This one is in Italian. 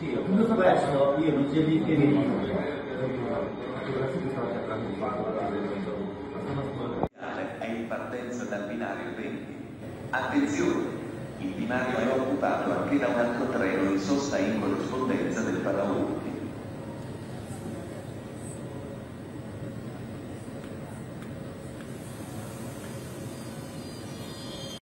Sì, tutto questo io non sia di che mi dico. È in partenza dal binario 20. Attenzione! Il binario è occupato anche da un altro treno in sosta in corrispondenza del Palaun.